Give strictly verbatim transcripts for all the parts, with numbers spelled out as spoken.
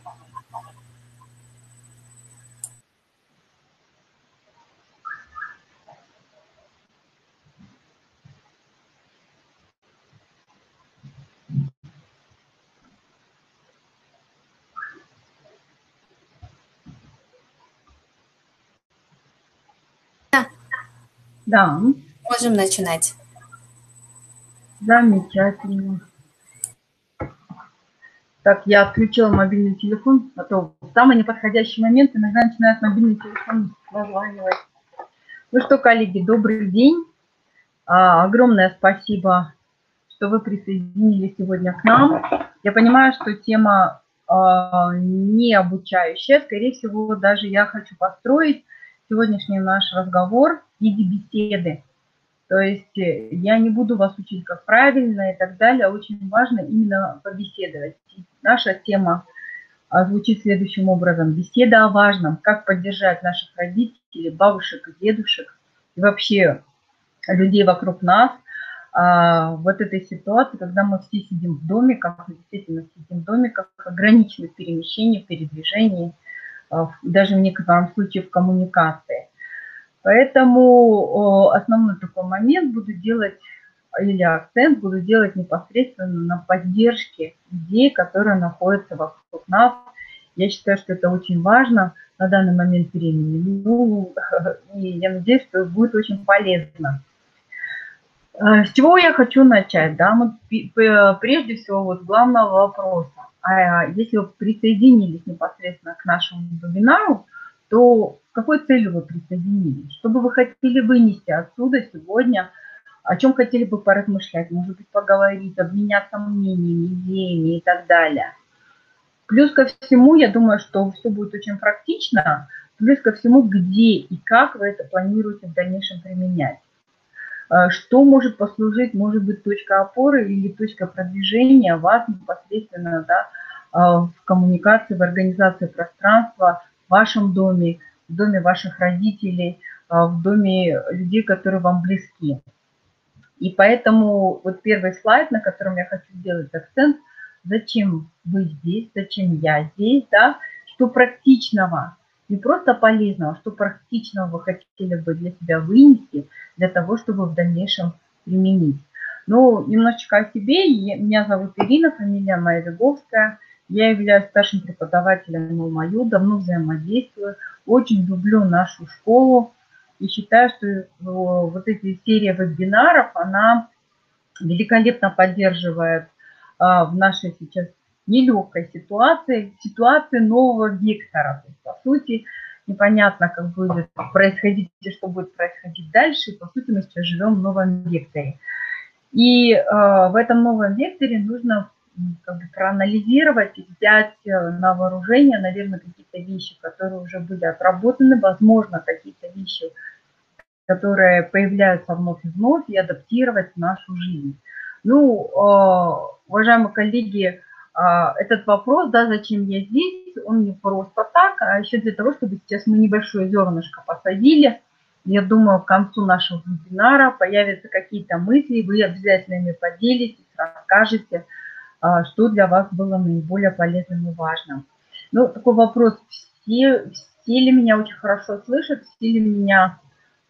Да. Можем начинать. Замечательно. Так, я отключила мобильный телефон, а то в самый неподходящий момент иногда начинает мобильный телефон названивать. Ну что, коллеги, добрый день. А, огромное спасибо, что вы присоединились сегодня к нам. Я понимаю, что тема а, не обучающая. Скорее всего, даже я хочу построить сегодняшний наш разговор в виде беседы. То есть я не буду вас учить, как правильно и так далее. Очень важно именно побеседовать. Наша тема звучит следующим образом. Беседа о важном. Как поддержать наших родителей, бабушек и дедушек и вообще людей вокруг нас в вот этой ситуации, когда мы все сидим в домиках, мы действительно сидим в домиках, ограничены в перемещении, в передвижении, даже в некотором случае в коммуникации. Поэтому основной такой момент буду делать, или акцент буду делать непосредственно на поддержке людей, которые находятся вокруг нас. Я считаю, что это очень важно на данный момент времени. Ну, и я надеюсь, что будет очень полезно. С чего я хочу начать? Да? Прежде всего, вот главного вопроса. А если вы присоединились непосредственно к нашему вебинару, то с какой целью вы присоединились? Что бы вы хотели вынести отсюда сегодня? О чем хотели бы поразмышлять? Может быть, поговорить, обменяться мнениями, идеями и так далее. Плюс ко всему, я думаю, что все будет очень практично. Плюс ко всему, где и как вы это планируете в дальнейшем применять. Что может послужить, может быть, точкой опоры или точкой продвижения вас непосредственно, да, в коммуникации, в организации пространства, в вашем доме, в доме ваших родителей, в доме людей, которые вам близки. И поэтому вот первый слайд, на котором я хочу сделать акцент, зачем вы здесь, зачем я здесь, да, что практичного, не просто полезного, что практичного вы хотели бы для себя вынести, для того, чтобы в дальнейшем применить. Ну, немножечко о себе. Меня зовут Ирина, фамилия моя Виговская. Я являюсь старшим преподавателем МЛМАЮ, давно взаимодействую, очень люблю нашу школу. И считаю, что вот эти серии вебинаров, она великолепно поддерживает в нашей сейчас нелегкой ситуации, ситуации нового вектора. То есть, по сути, непонятно, как будет происходить и что будет происходить дальше. И, по сути, мы сейчас живем в новом векторе. И э, в этом новом векторе нужно как бы проанализировать и взять на вооружение, наверное, какие-то вещи, которые уже были отработаны, возможно, какие-то вещи, которые появляются вновь и вновь, и адаптировать в нашу жизнь. Ну, э, уважаемые коллеги, э, этот вопрос, да, зачем я здесь, он не просто так, а еще для того, чтобы сейчас мы небольшое зернышко посадили. Я думаю, к концу нашего вебинара появятся какие-то мысли, вы обязательно ими поделитесь, расскажете, э, что для вас было наиболее полезным и важным. Ну, такой вопрос, все, все ли меня очень хорошо слышат, все ли меня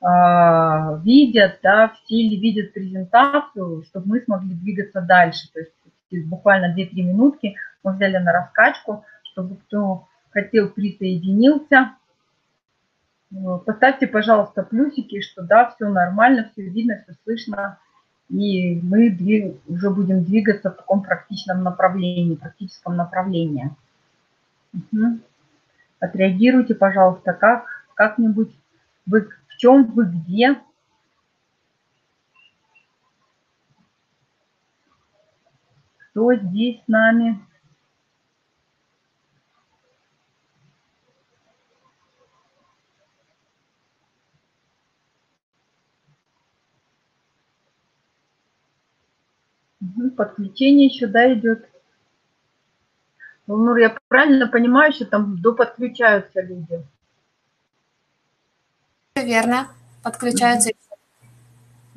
видят, да, все ли видят презентацию, чтобы мы смогли двигаться дальше. То есть буквально две-три минутки мы взяли на раскачку, чтобы кто хотел присоединился. Поставьте, пожалуйста, плюсики, что да, все нормально, все видно, все слышно, и мы уже будем двигаться в таком практичном направлении, практическом направлении. Угу. Отреагируйте, пожалуйста, как, как-нибудь, вы, в чем вы, где. Кто здесь с нами? Угу, подключение еще, да, идет. Ну, я правильно понимаю, что там доподключаются люди? Верно, подключаются.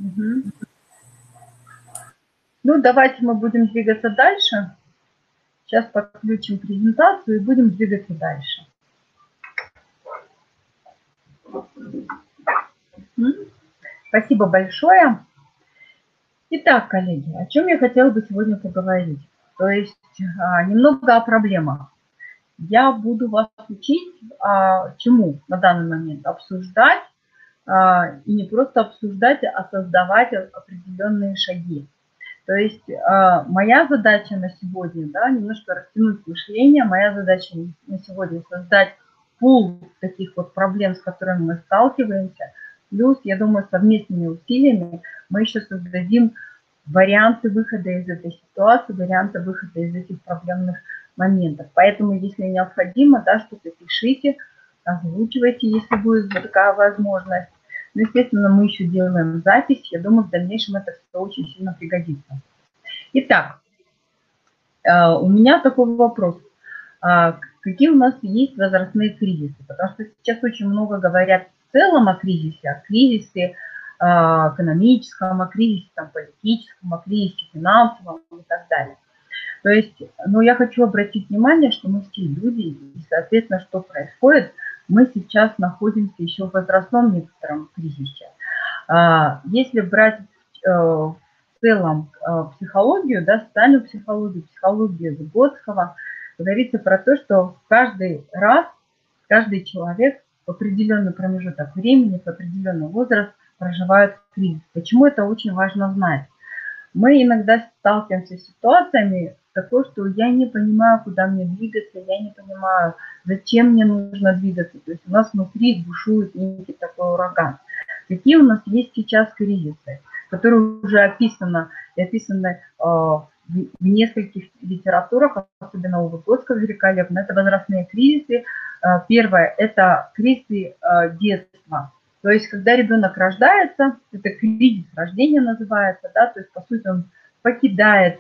Угу. Ну, давайте мы будем двигаться дальше. Сейчас подключим презентацию и будем двигаться дальше. Спасибо большое. Итак, коллеги, о чем я хотела бы сегодня поговорить? То есть немного о проблемах. Я буду вас учить, чему на данный момент обсуждать, и не просто обсуждать, а создавать определенные шаги. То есть моя задача на сегодня, да, немножко растянуть мышление, моя задача на сегодня создать пул таких вот проблем, с которыми мы сталкиваемся. Плюс, я думаю, совместными усилиями мы еще создадим варианты выхода из этой ситуации, варианты выхода из этих проблемных моментов. Поэтому, если необходимо, да, что-то пишите, озвучивайте, если будет такая возможность. Ну, естественно, мы еще делаем запись. Я думаю, в дальнейшем это все очень сильно пригодится. Итак, у меня такой вопрос. Какие у нас есть возрастные кризисы? Потому что сейчас очень много говорят в целом о кризисе, о кризисе экономическом, о кризисе там, политическом, о кризисе финансовом и так далее. То есть, ну, я хочу обратить внимание, что мы все люди, и, соответственно, что происходит, мы сейчас находимся еще в возрастном некотором кризисе. Если брать в целом психологию, да, социальную психологию, психологию Выгодского, говорится про то, что каждый раз, каждый человек в определенный промежуток времени, в определенный возраст проживает кризис. Почему это очень важно знать? Мы иногда сталкиваемся с ситуациями такой, что я не понимаю, куда мне двигаться, я не понимаю, зачем мне нужно двигаться. То есть у нас внутри бушует некий такой ураган. Какие у нас есть сейчас кризисы, которые уже описаны, и описаны э, в нескольких литературах, особенно у Выгодского великолепно. Это возрастные кризисы. Э, первое – это кризисы э, детства. То есть, когда ребенок рождается, это кризис рождения называется, да, то есть, по сути, он покидает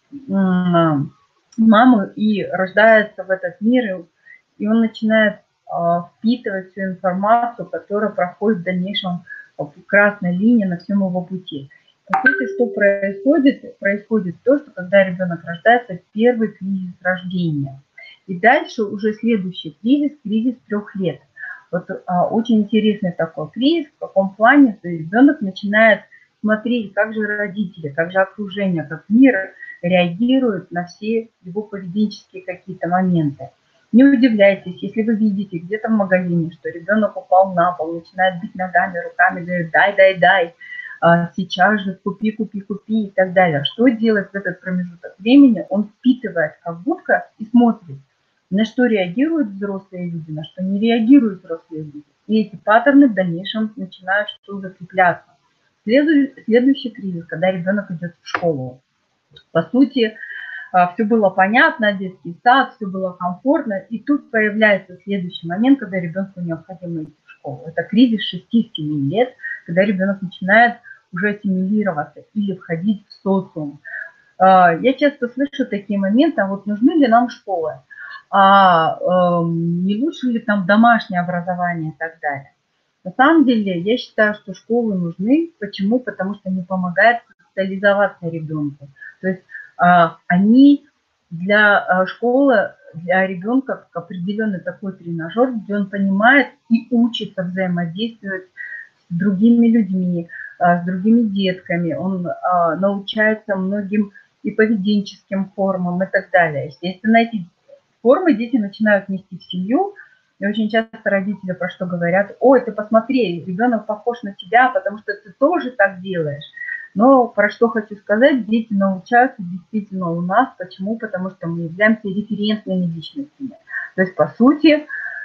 маму и рождается в этот мир, и он начинает впитывать всю информацию, которая проходит в дальнейшем по красной линии на всем его пути. По сути, что происходит? Происходит то, что когда ребенок рождается, первый кризис рождения. И дальше уже следующий кризис, кризис трех лет. Вот а, очень интересный такой кризис, в каком плане, что ребенок начинает смотреть, как же родители, как же окружение, как мир реагирует на все его поведенческие какие-то моменты. Не удивляйтесь, если вы видите где-то в магазине, что ребенок упал на пол, начинает бить ногами, руками, говорит, дай, дай, дай, а, сейчас же купи, купи, купи и так далее. Что делать в этот промежуток времени? Он впитывает как будка и смотрит, на что реагируют взрослые люди, на что не реагируют взрослые люди. И эти паттерны в дальнейшем начинают что закрепляться. Следующий кризис, когда ребенок идет в школу. По сути, все было понятно, детский сад, все было комфортно. И тут появляется следующий момент, когда ребенку необходимо идти в школу. Это кризис шести-семи лет, когда ребенок начинает уже ассимилироваться или входить в социум. Я часто слышу такие моменты, а вот нужны ли нам школы? А э, не лучше ли там домашнее образование и так далее. На самом деле, я считаю, что школы нужны. Почему? Потому что они помогают социализоваться ребенку. То есть э, они для э, школы, для ребенка как определенный такой тренажер, где он понимает и учится взаимодействовать с другими людьми, э, с другими детками. Он э, научается многим и поведенческим формам и так далее. Естественно, эти формы дети начинают нести в семью, и очень часто родители про что говорят: ой, ты посмотри, ребенок похож на тебя, потому что ты тоже так делаешь. Но про что хочу сказать, дети научаются действительно у нас. Почему? Потому что мы являемся референтными личностями. То есть, по сути,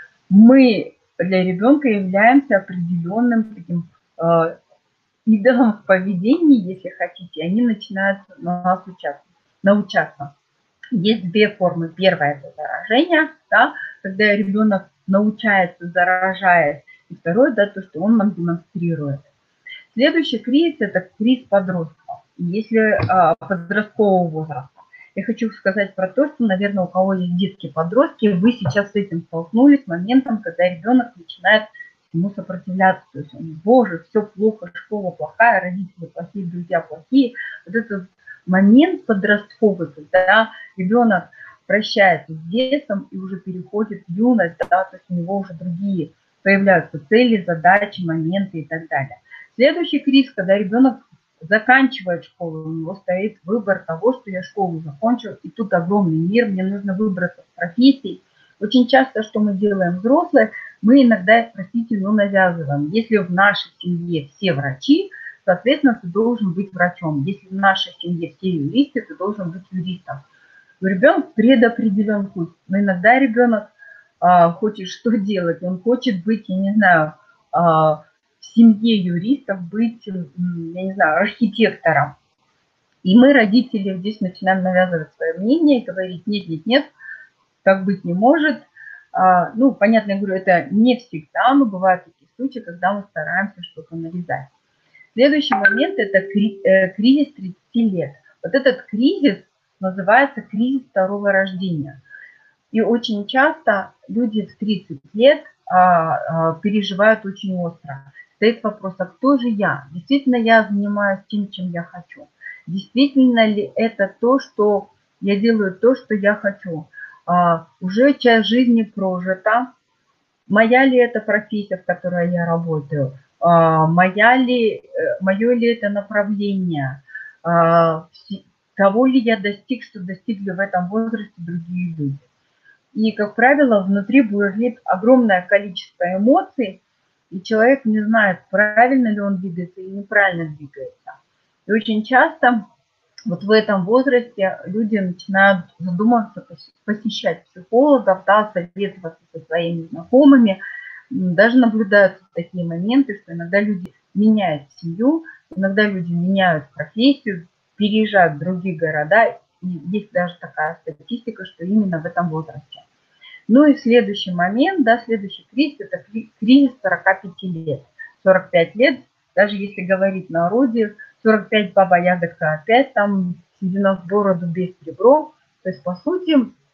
мы для ребенка являемся определенным таким э, идолом в поведении, если хотите, они начинают на нас участвовать, научаться. Есть две формы. Первая – это заражение, да, когда ребенок научается, заражает. И второе, да, то, что он нам демонстрирует. Следующий кризис – это кризис подростков. Если а, подросткового возраста. Я хочу сказать про то, что, наверное, у кого есть детки-подростки, вы сейчас с этим столкнулись, с моментом, когда ребенок начинает ему сопротивляться. То есть он, боже, все плохо, школа плохая, родители плохие, друзья плохие. Вот этот момент подростковый, когда ребенок прощается с детством и уже переходит в юность, да, то есть у него уже другие появляются цели, задачи, моменты и так далее. Следующий кризис, когда ребенок заканчивает школу, у него стоит выбор того, что я школу закончил, и тут огромный мир, мне нужно выбраться с профессией. Очень часто, что мы делаем взрослые, мы иногда их, простите, ну, навязываем. Если в нашей семье все врачи, соответственно, ты должен быть врачом. Если в нашей семье все юристы, ты должен быть юристом. Ребенок предопределен путь. Но иногда ребенок а, хочет что делать? Он хочет быть, я не знаю, а, в семье юристов, быть, я не знаю, архитектором. И мы, родители, здесь начинаем навязывать свое мнение и говорить, нет, нет, нет, так быть не может. А, ну, понятно, я говорю, это не всегда, но бывают такие случаи, когда мы стараемся что-то навязать. Следующий момент – это кризис тридцати лет. Вот этот кризис называется кризис второго рождения. И очень часто люди в тридцать лет а, а, переживают очень остро. Стоит вопрос, а кто же я? Действительно я занимаюсь тем, чем я хочу? Действительно ли это то, что я делаю то, что я хочу? А, уже часть жизни прожита. Моя ли это профессия, в которой я работаю? А, моя ли, мое ли это направление? А, того ли я достиг, что достигли в этом возрасте другие люди? И, как правило, внутри бурлит огромное количество эмоций, и человек не знает, правильно ли он двигается или неправильно двигается. И очень часто вот в этом возрасте люди начинают задумываться, посещать психологов, да, советоваться со своими знакомыми. Даже наблюдаются такие моменты, что иногда люди меняют семью, иногда люди меняют профессию, переезжают в другие города. И есть даже такая статистика, что именно в этом возрасте. Ну и следующий момент, да, следующий кризис, это кризис сорока пяти лет. сорок пять лет, даже если говорить в народе, сорок пять баба ягодка опять, там седина в бороду без ребро. То есть, по сути,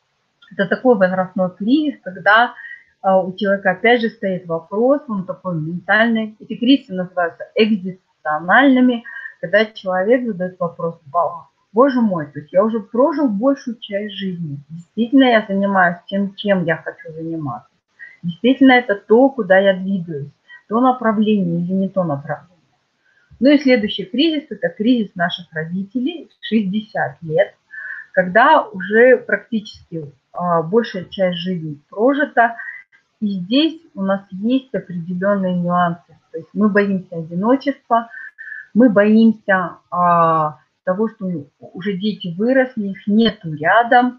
это такой возрастной кризис, когда а, у человека опять же стоит вопрос, он такой ментальный. Эти кризисы называются экзистенциальными, когда человек задает вопрос: боже мой, то есть я уже прожил большую часть жизни. Действительно я занимаюсь тем, чем я хочу заниматься. Действительно это то, куда я двигаюсь. То направление или не то направление. Ну и следующий кризис – это кризис наших родителей в шестьдесят лет, когда уже практически а, большая часть жизни прожита. И здесь у нас есть определенные нюансы. То есть мы боимся одиночества, мы боимся а, того, что уже дети выросли, их нету рядом.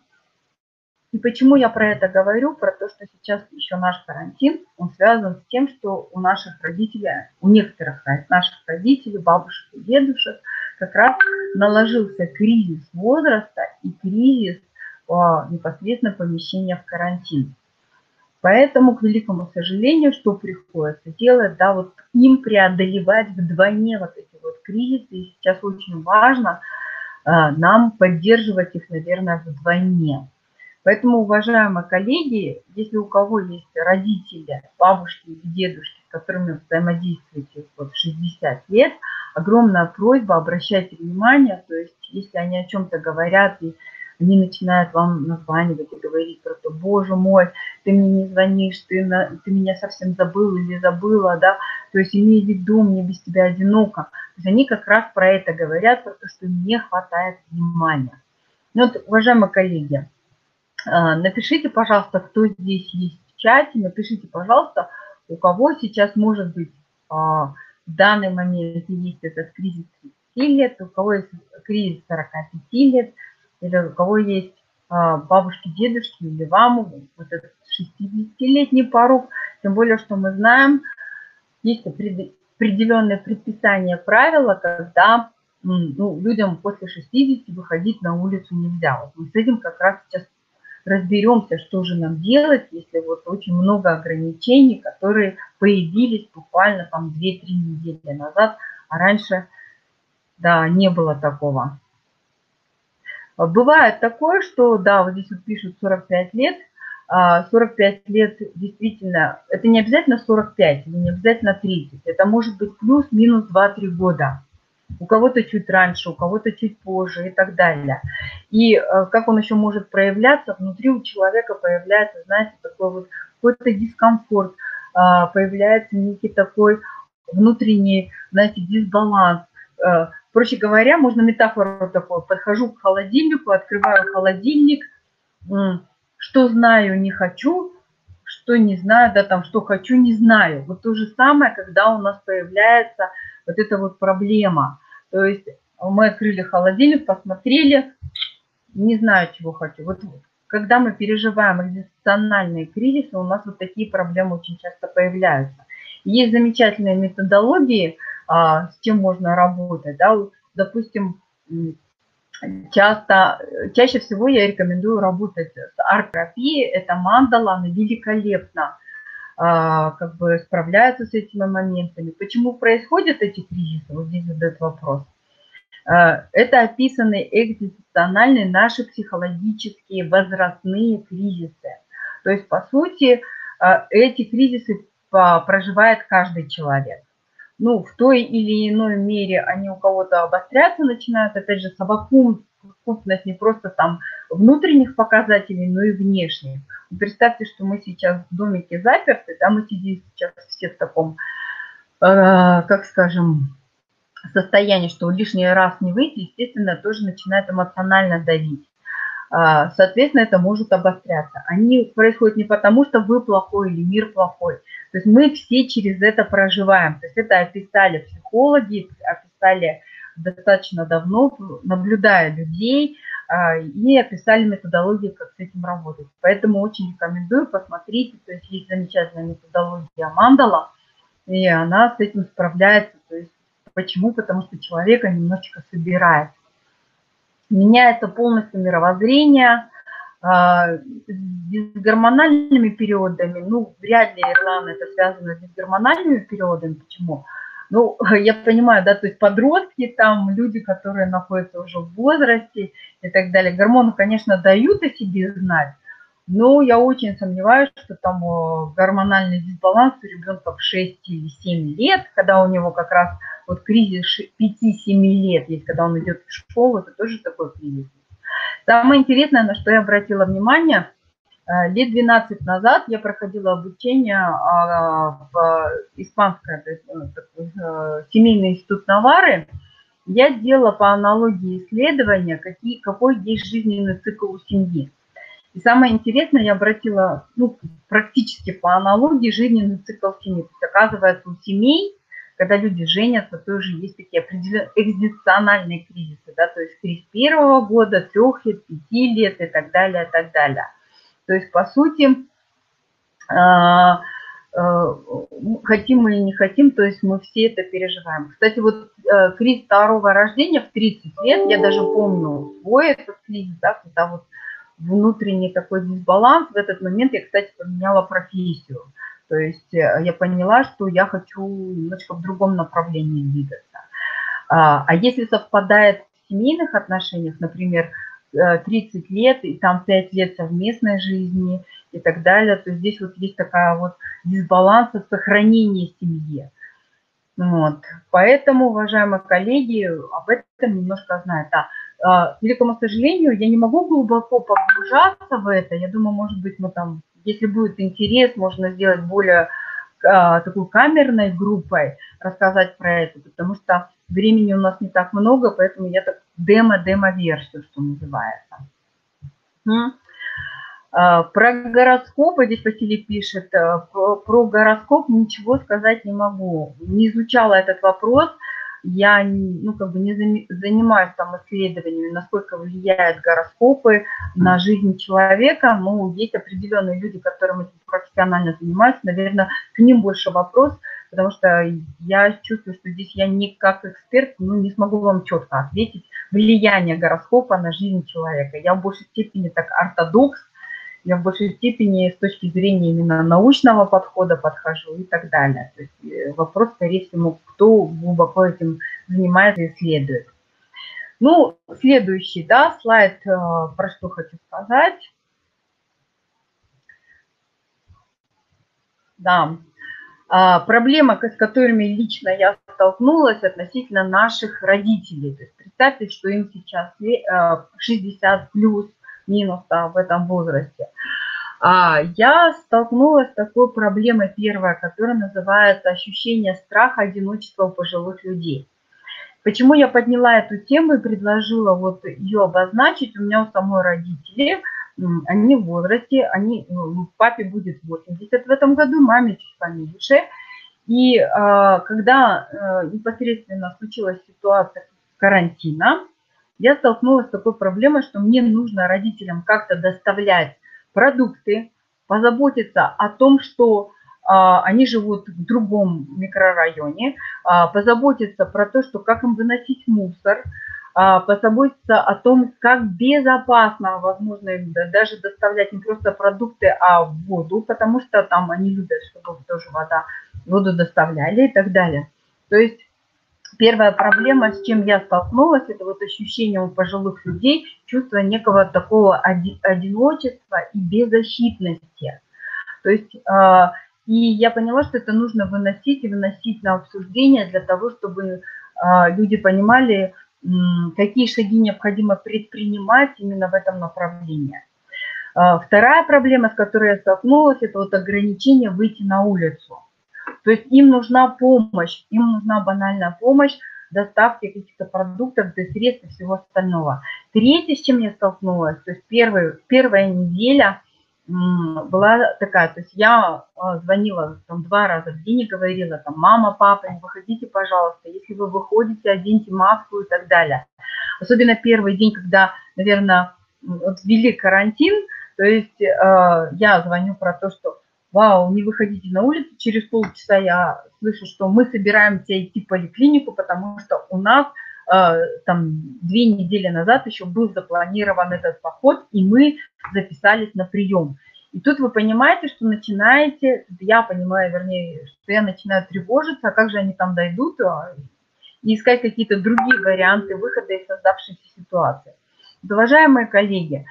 И почему я про это говорю? Про то, что сейчас еще наш карантин, он связан с тем, что у наших родителей, у некоторых наших родителей, бабушек и дедушек, как раз наложился кризис возраста и кризис а, непосредственно помещения в карантин. Поэтому, к великому сожалению, что приходится делать, да, вот им преодолевать вдвойне вот эти вот кризисы. И сейчас очень важно а, нам поддерживать их, наверное, вдвойне. Поэтому, уважаемые коллеги, если у кого есть родители, бабушки или дедушки, с которыми взаимодействуете вот в шестьдесят лет, огромная просьба, обращайте внимание, то есть если они о чем-то говорят, и они начинают вам названивать и говорить про то: боже мой, ты мне не звонишь, ты, на, ты меня совсем забыл или забыла, да, то есть имей в виду, мне без тебя одиноко. То есть они как раз про это говорят, про то, что им не хватает внимания. Ну вот, уважаемые коллеги, напишите, пожалуйста, кто здесь есть в чате, напишите, пожалуйста, у кого сейчас, может быть, в данный момент есть этот кризис тридцати лет, у кого есть кризис сорока пяти лет, или у кого есть бабушки, дедушки, или вам вот этот шестидесятилетний порог. Тем более, что мы знаем, есть определенные предписания, правила, когда ну, людям после шестидесяти выходить на улицу нельзя. Вот мы с этим как раз сейчас разберемся, что же нам делать, если вот очень много ограничений, которые появились буквально там две-три недели назад, а раньше, да, не было такого. Бывает такое, что, да, вот здесь вот пишут сорок пять лет, сорок пять лет действительно, это не обязательно сорок пять или не обязательно тридцать, это может быть плюс-минус два-три года. у кого-то чуть раньше, у кого-то чуть позже и так далее. И как он еще может проявляться, внутри у человека появляется, знаете, такой вот какой-то дискомфорт, появляется некий такой внутренний, знаете, дисбаланс. Проще говоря, можно метафору такую: подхожу к холодильнику, открываю холодильник, что знаю, не хочу, что не знаю, да, там, что хочу, не знаю. Вот то же самое, когда у нас появляется вот эта вот проблема. То есть мы открыли холодильник, посмотрели, не знаю, чего хочу. Вот когда мы переживаем экзистенциальные кризисы, у нас вот такие проблемы очень часто появляются. Есть замечательные методологии, с чем можно работать, да, допустим, часто, чаще всего я рекомендую работать с арт-терапией. Это мандала, она великолепно как бы справляется с этими моментами. Почему происходят эти кризисы? Вот здесь задают вопрос. Это описаны экзистенциальные наши психологические возрастные кризисы. То есть, по сути, эти кризисы проживает каждый человек. Ну, в той или иной мере они у кого-то обостряться начинают, опять же, совокупность не просто там внутренних показателей, но и внешних. Представьте, что мы сейчас в домике заперты, да, мы сидим сейчас все в таком, э, как скажем, состоянии, что лишний раз не выйти, естественно, тоже начинает эмоционально давить. Соответственно, это может обостряться. Они происходят не потому, что вы плохой или мир плохой. То есть мы все через это проживаем. То есть это описали психологи, описали достаточно давно, наблюдая людей, и описали методологию, как с этим работать. Поэтому очень рекомендую, посмотрите. То есть есть замечательная методология Мандала, и она с этим справляется. То есть почему? Потому что человека немножечко собирает. Меняется полностью мировоззрение, с дисгормональными периодами. Ну, вряд ли, Ирлана, это связано с дисгормональными периодами. Почему? Ну, я понимаю, да, то есть подростки, там люди, которые находятся уже в возрасте и так далее. Гормоны, конечно, дают о себе знать, но я очень сомневаюсь, что там гормональный дисбаланс у ребенка в шесть или семь лет, когда у него как раз вот кризис пяти-семи лет есть, когда он идет в школу, это тоже такой кризис. Самое интересное, на что я обратила внимание, лет двенадцать назад я проходила обучение в испанское, семейный институт Навары. Я делала по аналогии исследования, какие, какой есть жизненный цикл у семьи. И самое интересное, я обратила, ну, практически по аналогии жизненный цикл семьи. То есть, оказывается, у семей, когда люди женятся, тоже есть такие определенные экзистенциальные кризисы, да, то есть кризис первого года, трех лет, пяти лет и так далее, и так далее. То есть, по сути, хотим мы или не хотим, то есть мы все это переживаем. Кстати, вот кризис второго рождения в тридцать лет, я даже помню свой этот кризис, да, когда вот внутренний такой дисбаланс. В этот момент я, кстати, поменяла профессию. То есть я поняла, что я хочу немножко в другом направлении двигаться. А если совпадает в семейных отношениях, например, тридцать лет, и там пять лет совместной жизни и так далее, то здесь вот есть такая вот дисбаланс в сохранении семьи. Вот. Поэтому, уважаемые коллеги, об этом немножко знают. Да. К великому сожалению, я не могу глубоко погружаться в это. Я думаю, может быть, мы там, если будет интерес, можно сделать более а, такой камерной группой, рассказать про это, потому что времени у нас не так много, поэтому я так демо-демо-версию, что называется. А, про гороскопы, здесь Василий пишет, про, про гороскоп ничего сказать не могу. Не изучала этот вопрос. Я ну, как бы не занимаюсь там исследованиями, насколько влияют гороскопы на жизнь человека. Ну, есть определенные люди, которым этим профессионально занимаются. Наверное, к ним больше вопрос, потому что я чувствую, что здесь я не как эксперт, ну, не смогу вам четко ответить влияние гороскопа на жизнь человека. Я в большей степени так ортодокс, я в большей степени с точки зрения именно научного подхода подхожу и так далее. То есть вопрос, скорее всего, кто глубоко этим занимается и исследует. Ну, следующий, да, слайд, про что хочу сказать. Да, А, проблема, с которыми лично я столкнулась относительно наших родителей. То есть представьте, что им сейчас шестьдесят плюс, минус да, в этом возрасте. А, я столкнулась с такой проблемой, первая, которая называется ощущение страха, одиночества у пожилых людей. Почему я подняла эту тему и предложила вот ее обозначить? У меня у самой родители, они в возрасте, они, ну, папе будет восемьдесят в этом году, маме чуть поменьше. И э, когда э, непосредственно случилась ситуация карантина, я столкнулась с такой проблемой, что мне нужно родителям как-то доставлять продукты, позаботиться о том, что а, они живут в другом микрорайоне, а, позаботиться про то, что как им выносить мусор, а, позаботиться о том, как безопасно, возможно, им даже доставлять не просто продукты, а воду, потому что там они любят, чтобы тоже вода, воду доставляли и так далее. То есть первая проблема, с чем я столкнулась, это вот ощущение у пожилых людей, чувство некого такого одиночества и беззащитности. То есть, и я поняла, что это нужно выносить и выносить на обсуждение для того, чтобы люди понимали, какие шаги необходимо предпринимать именно в этом направлении. Вторая проблема, с которой я столкнулась, это вот ограничение выйти на улицу. То есть им нужна помощь, им нужна банальная помощь, доставки каких-то продуктов, средств и всего остального. Третье, с чем я столкнулась, то есть первый, первая неделя была такая, то есть я звонила там два раза в день и говорила, там, мама, папа, не выходите, пожалуйста, если вы выходите, оденьте маску и так далее. Особенно первый день, когда, наверное, вот ввели карантин, то есть э, я звоню про то, что вау, не выходите на улицу, через полчаса я слышу, что мы собираемся идти в поликлинику, потому что у нас э, там две недели назад еще был запланирован этот поход, и мы записались на прием. И тут вы понимаете, что начинаете, я понимаю, вернее, что я начинаю тревожиться, а как же они там дойдут, и искать какие-то другие варианты выхода из создавшейся ситуации. Уважаемые коллеги,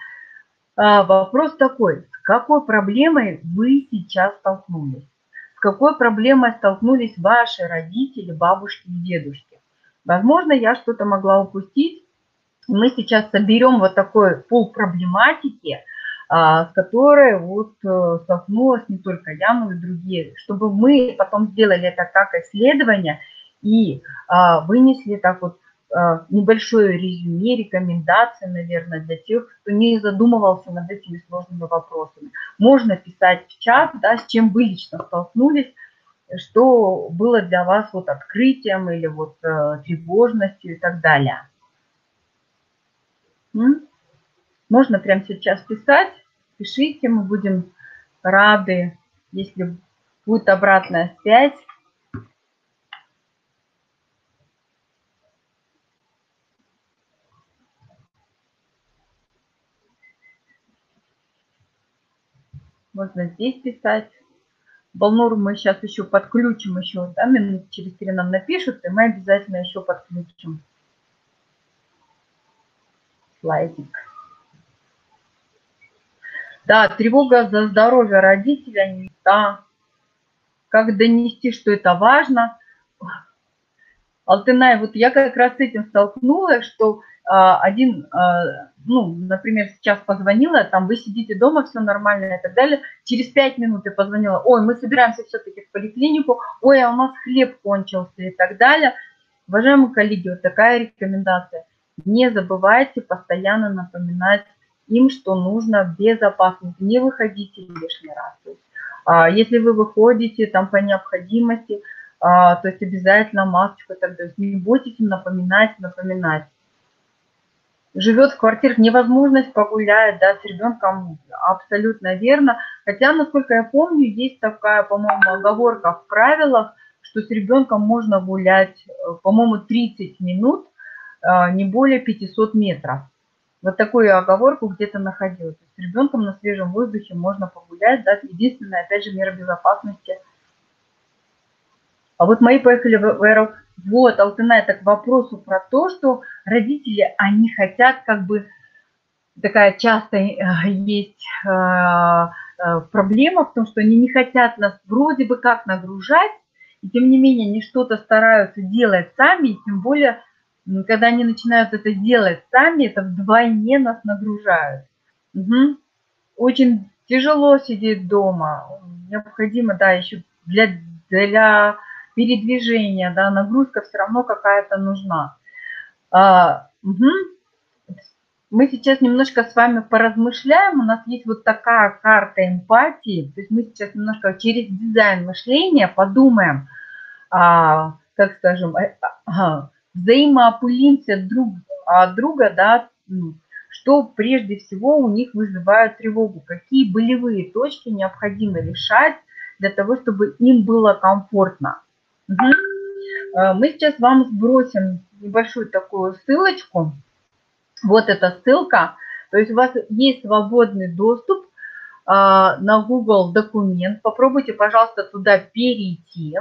вопрос такой, с какой проблемой вы сейчас столкнулись? С какой проблемой столкнулись ваши родители, бабушки и дедушки? Возможно, я что-то могла упустить. Мы сейчас соберем вот такой пул проблематики, с которой вот столкнулась не только я, но и другие, чтобы мы потом сделали это как исследование и вынесли так вот небольшое резюме, рекомендации, наверное, для тех, кто не задумывался над этими сложными вопросами. Можно писать в чат, да, с чем вы лично столкнулись, что было для вас вот открытием или вот э, тревожностью и так далее. М? Можно прямо сейчас писать, пишите, мы будем рады, если будет обратная связь. Можно здесь писать. Балнур мы сейчас еще подключим, еще, да, минут через три нам напишут, и мы обязательно еще подключим слайдик. Да, тревога за здоровье родителя, да. Как донести, что это важно. Алтынай, вот я как раз с этим столкнулась, что а, один, а, ну, например, сейчас позвонила, там, вы сидите дома, все нормально и так далее. Через пять минут я позвонила, ой, мы собираемся все-таки в поликлинику, ой, а у нас хлеб кончился и так далее. Уважаемые коллеги, вот такая рекомендация. Не забывайте постоянно напоминать им, что нужно безопасно, не выходите лишний раз. То есть, а, если вы выходите там по необходимости, а, то есть обязательно масочку, тогда не бойтесь им напоминать, напоминать. Живет в квартирах, невозможность погулять, да, с ребенком, абсолютно верно. Хотя, насколько я помню, есть такая, по-моему, оговорка в правилах, что с ребенком можно гулять, по-моему, тридцать минут, не более пятисот метров. Вот такую оговорку где-то находила. С ребенком на свежем воздухе можно погулять, да, единственная, опять же, мера безопасности. А вот мои поехали в аэропорт. Вот, Алтынай, это к вопросу про то, что родители, они хотят как бы, такая часто есть проблема в том, что они не хотят нас вроде бы как нагружать, и тем не менее они что-то стараются делать сами, и тем более, когда они начинают это делать сами, это вдвойне нас нагружают. Угу. Очень тяжело сидеть дома, необходимо, да, еще для, для передвижения, да, нагрузка все равно какая-то нужна. А, угу. Мы сейчас немножко с вами поразмышляем, у нас есть вот такая карта эмпатии, то есть мы сейчас немножко через дизайн мышления подумаем, а, как скажем, а, взаимоопылимся друг от друга, да, что прежде всего у них вызывает тревогу, какие болевые точки необходимо решать для того, чтобы им было комфортно. Угу. Мы сейчас вам сбросим небольшую такую ссылочку. Вот эта ссылка. То есть у вас есть свободный доступ а, на Google документ. Попробуйте, пожалуйста, туда перейти.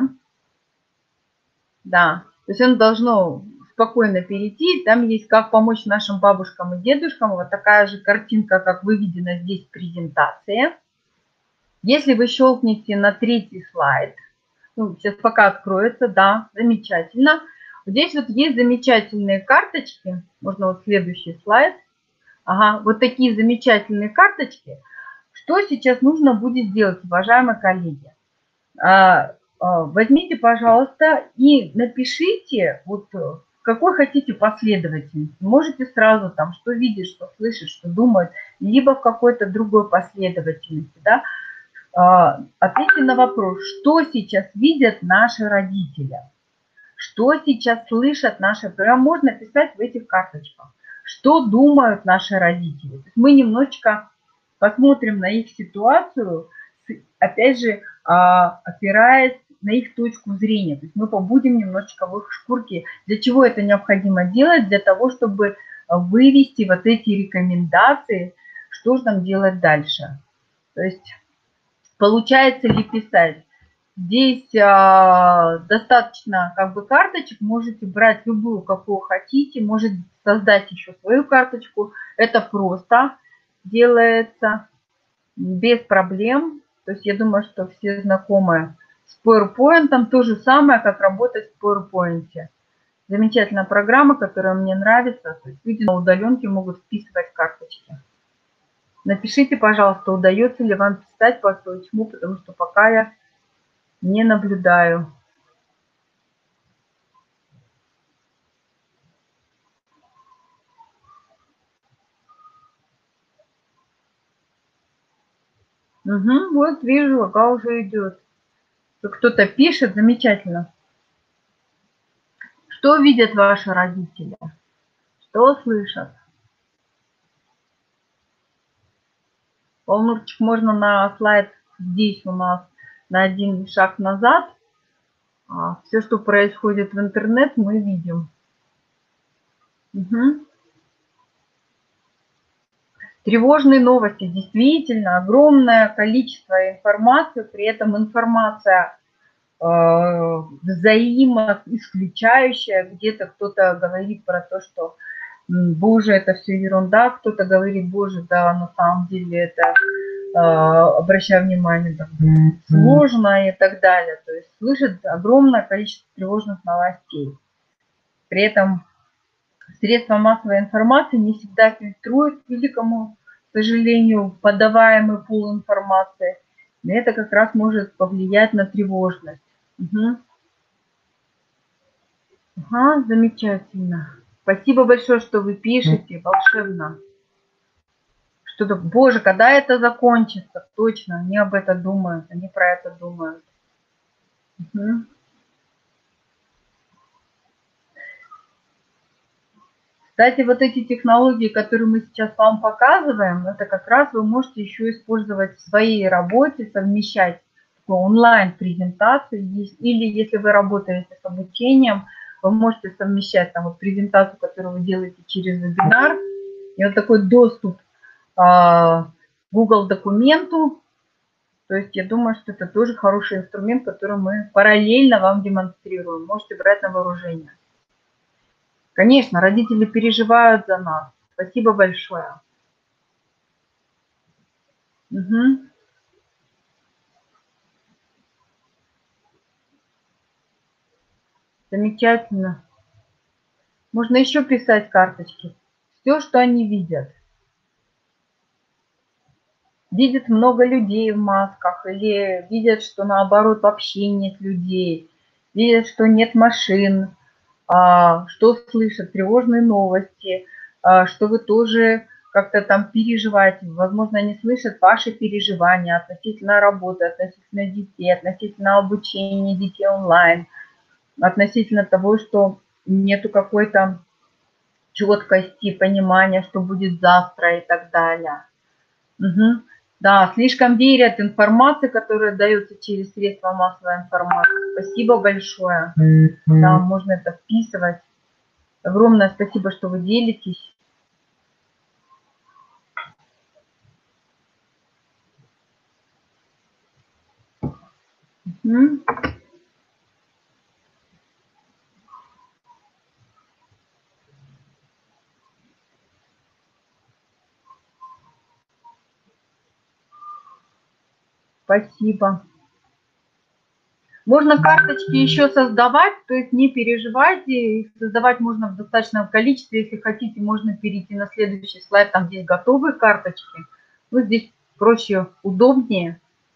Да, то есть оно должно спокойно перейти. Там есть как помочь нашим бабушкам и дедушкам. Вот такая же картинка, как выведена здесь в презентации. Если вы щелкнете на третий слайд, ну, сейчас пока откроется, да, замечательно. Здесь вот есть замечательные карточки. Можно вот следующий слайд. Ага, вот такие замечательные карточки. Что сейчас нужно будет сделать, уважаемые коллеги? Возьмите, пожалуйста, и напишите, вот какой хотите последовательности. Можете сразу там, что видишь, что слышишь, что думают, либо в какой-то другой последовательности, да. Ответьте на вопрос, что сейчас видят наши родители, что сейчас слышат наши, прям можно писать в этих карточках, что думают наши родители. То есть мы немножечко посмотрим на их ситуацию, опять же, опираясь на их точку зрения. То есть мы побудем немножечко в их шкурке. Для чего это необходимо делать? Для того, чтобы вывести вот эти рекомендации, что же нам делать дальше. То есть получается ли писать? Здесь а, достаточно как бы карточек, можете брать любую, какую хотите, можете создать еще свою карточку. Это просто делается без проблем. То есть я думаю, что все знакомы с PowerPoint. То же самое, как работать в PowerPoint. Замечательная программа, которая мне нравится. То есть люди на удаленке могут вписывать карточки. Напишите, пожалуйста, удается ли вам писать, почему, потому что пока я не наблюдаю. Угу, вот вижу, пока уже идет. Кто-то пишет, замечательно. Что видят ваши родители? Что слышат? Полнурчик, можно на слайд здесь у нас на один шаг назад. Все, что происходит в интернет, мы видим. Угу. Тревожные новости. Действительно, огромное количество информации, при этом информация э, взаимоисключающая. Где-то кто-то говорит про то, что боже, это все ерунда, кто-то говорит, боже, да, на самом деле это, э, обращаю внимание, так, сложно и так далее. То есть слышит огромное количество тревожных новостей. При этом средства массовой информации не всегда фильтруют, к великому сожалению, подаваемый пул информации. И это как раз может повлиять на тревожность. Угу. Ага, замечательно. Спасибо большое, что вы пишете. Волшебно. Что-то, боже, когда это закончится? Точно, они об этом думают, они про это думают. Угу. Кстати, вот эти технологии, которые мы сейчас вам показываем, это как раз вы можете еще использовать в своей работе, совмещать онлайн-презентации. Или если вы работаете с обучением, вы можете совмещать там вот презентацию, которую вы делаете через вебинар, и вот такой доступ к Google документу. То есть я думаю, что это тоже хороший инструмент, который мы параллельно вам демонстрируем. Можете брать на вооружение. Конечно, родители переживают за нас. Спасибо большое. Угу. Замечательно. Можно еще писать карточки. Все, что они видят. Видят много людей в масках, или видят, что наоборот вообще нет людей, видят, что нет машин, а, что слышат тревожные новости, а, что вы тоже как-то там переживаете. Возможно, они слышат ваши переживания относительно работы, относительно детей, относительно обучения детей онлайн, относительно того, что нету какой-то четкости, понимания, что будет завтра и так далее. Угу. Да, слишком верят информации, которая дается через средства массовой информации. Спасибо большое. Да, можно это вписывать. Огромное спасибо, что вы делитесь. Угу. Спасибо. Можно карточки еще создавать, то есть не переживайте, их создавать можно в достаточном количестве. Если хотите, можно перейти на следующий слайд, там здесь готовые карточки. Ну, здесь проще, удобнее.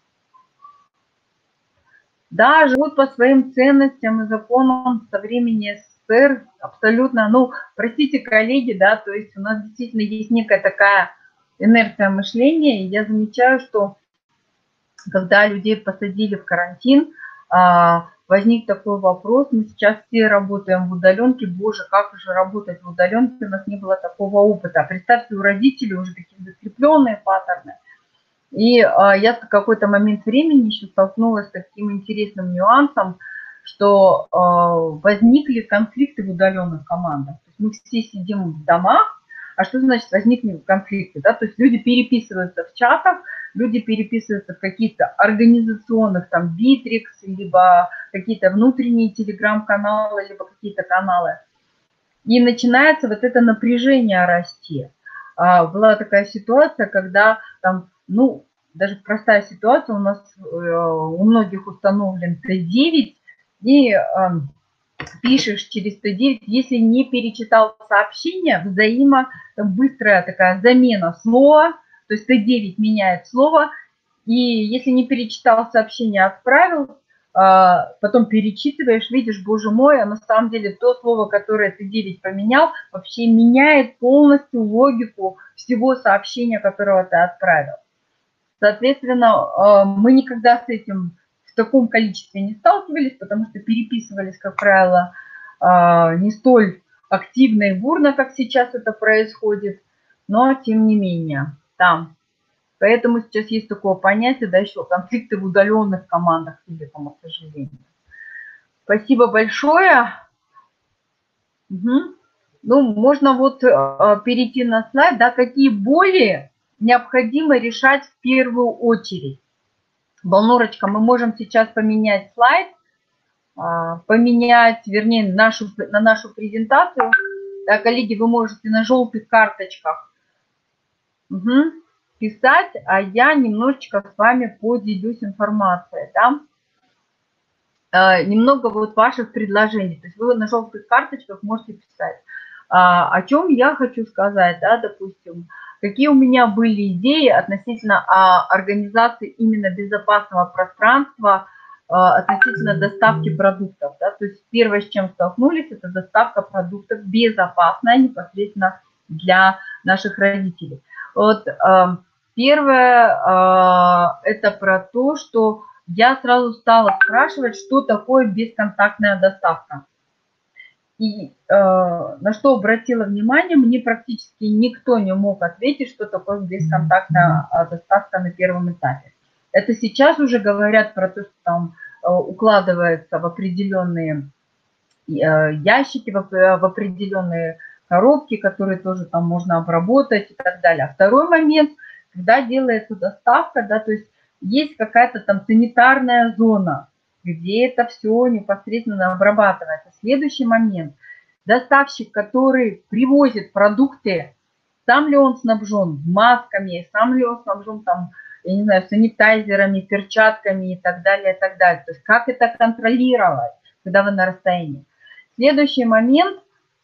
Да, живут по своим ценностям и законам со времени СССР, абсолютно. Ну, простите, коллеги, да, то есть у нас действительно есть некая такая инерция мышления, и я замечаю, что когда людей посадили в карантин, возник такой вопрос, мы сейчас все работаем в удаленке, боже, как же работать в удаленке, у нас не было такого опыта. Представьте, у родителей уже такие закрепленные паттерны. И я в какой-то момент времени еще столкнулась с таким интересным нюансом, что возникли конфликты в удаленных командах. То есть мы все сидим в домах, а что значит возникли конфликты? Да? То есть люди переписываются в чатах, люди переписываются в каких-то организационных, там, Битрикс, либо какие-то внутренние телеграм-каналы, либо какие-то каналы. И начинается вот это напряжение расти. Была такая ситуация, когда там, ну, даже простая ситуация, у нас у многих установлен Т девять, и э, пишешь через Т девять, если не перечитал сообщение, взаимо быстрая такая замена слова, то есть Т девять меняет слово, и если не перечитал сообщение, отправил, потом перечитываешь, видишь, боже мой, а на самом деле то слово, которое Т девять поменял, вообще меняет полностью логику всего сообщения, которого ты отправил. Соответственно, мы никогда с этим в таком количестве не сталкивались, потому что переписывались, как правило, не столь активно и бурно, как сейчас это происходит, но тем не менее, там. Поэтому сейчас есть такое понятие, да, еще конфликты в удаленных командах, к великому сожалению. Спасибо большое. Угу. Ну, можно вот э, перейти на слайд, да, какие боли необходимо решать в первую очередь. Балнурочка, мы можем сейчас поменять слайд, э, поменять, вернее, нашу, на нашу презентацию. Да, коллеги, вы можете на желтых карточках угу, писать, а я немножечко с вами поделюсь информацией, да. Э, немного вот ваших предложений. То есть вы на желтых карточках можете писать. А, о чем я хочу сказать, да, допустим, какие у меня были идеи относительно а, организации именно безопасного пространства, а, относительно доставки продуктов. Да? То есть первое, с чем столкнулись, это доставка продуктов безопасная непосредственно для наших родителей. Вот а, первое, а, это про то, что я сразу стала спрашивать, что такое бесконтактная доставка. И э, на что обратила внимание, мне практически никто не мог ответить, что такое бесконтактная доставка на первом этапе. Это сейчас уже говорят про то, что там э, укладывается в определенные э, ящики, в, в определенные коробки, которые тоже там можно обработать и так далее. А второй момент, когда делается доставка, да, то есть есть какая-то там санитарная зона, где это все непосредственно обрабатывается. Следующий момент. Доставщик, который привозит продукты, сам ли он снабжен масками, сам ли он снабжен там, я не знаю, санитайзерами, перчатками и так далее, и так далее. То есть как это контролировать, когда вы на расстоянии. Следующий момент,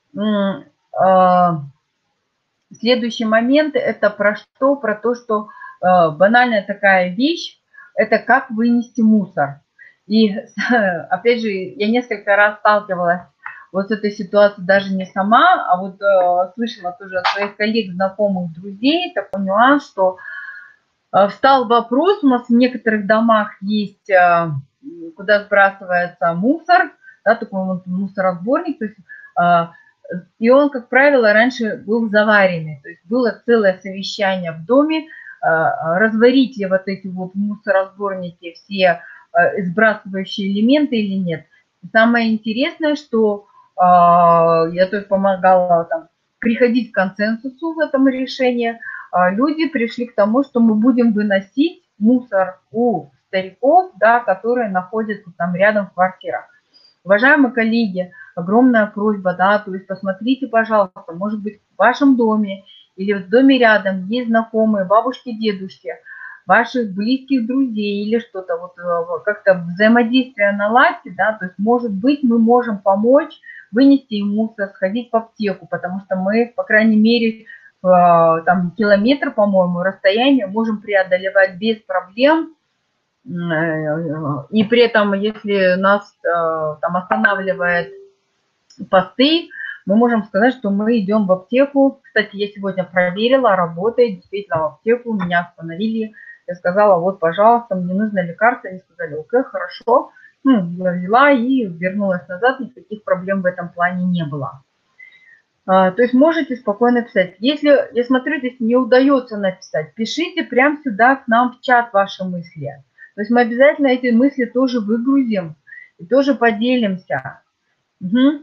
следующий момент это про что? Про то, что банальная такая вещь, это как вынести мусор. И опять же, я несколько раз сталкивалась вот с этой ситуацией даже не сама, а вот э, слышала тоже от своих коллег, знакомых, друзей такой нюанс, что э, встал вопрос, у нас в некоторых домах есть, э, куда сбрасывается мусор, да, такой вот мусоросборник, то есть, э, и он, как правило, раньше был заваренный, то есть было целое совещание в доме, э, разварить ли вот эти вот мусоросборники все э, сбрасывающие элементы или нет. И самое интересное, что я тоже помогала там приходить к консенсусу в этом решении. Люди пришли к тому, что мы будем выносить мусор у стариков, да, которые находятся там рядом в квартирах. Уважаемые коллеги, огромная просьба, да, то есть посмотрите, пожалуйста, может быть, в вашем доме или в доме рядом есть знакомые, бабушки, дедушки, ваших близких друзей или что-то, вот как-то взаимодействие наладьте, да, то есть, может быть, мы можем помочь вынести им мусор, сходить в аптеку, потому что мы, по крайней мере, там километр, по-моему, расстояние можем преодолевать без проблем. И при этом, если нас там останавливает посты, мы можем сказать, что мы идем в аптеку. Кстати, я сегодня проверила, работает, действительно в аптеку, меня остановили. Я сказала, вот, пожалуйста, мне нужно лекарство. Они сказали, окей, хорошо. Ну, я взяла и вернулась назад, никаких проблем в этом плане не было. А, то есть можете спокойно писать. Если, я смотрю, если не удается написать, пишите прямо сюда к нам в чат ваши мысли. То есть мы обязательно эти мысли тоже выгрузим и тоже поделимся. Угу.